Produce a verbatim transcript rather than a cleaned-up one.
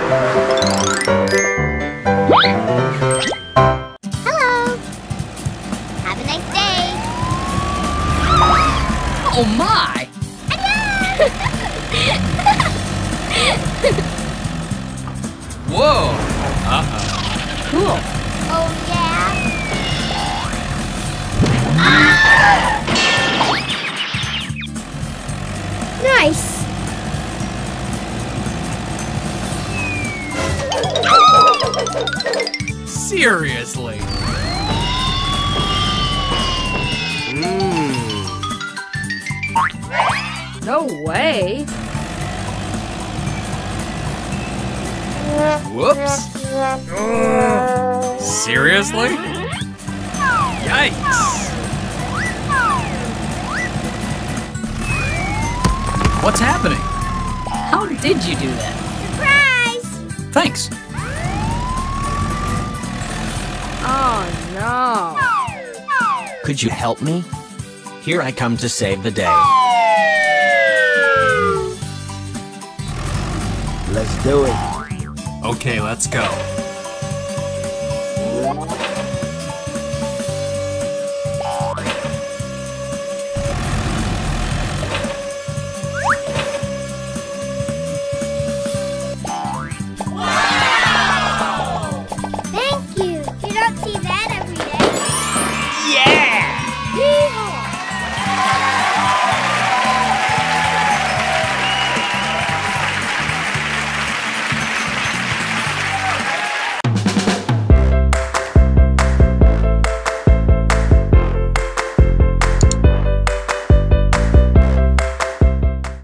Hello. Have a nice day. Oh my! Whoa! Uh-oh. Cool. Oh, yeah? Nice. Seriously? No way. Whoops. Seriously? Yikes. What's happening? How did you do that? Surprise! Thanks. Oh no. Could you help me? Here I come to save the day. Let's do it. Okay, let's go.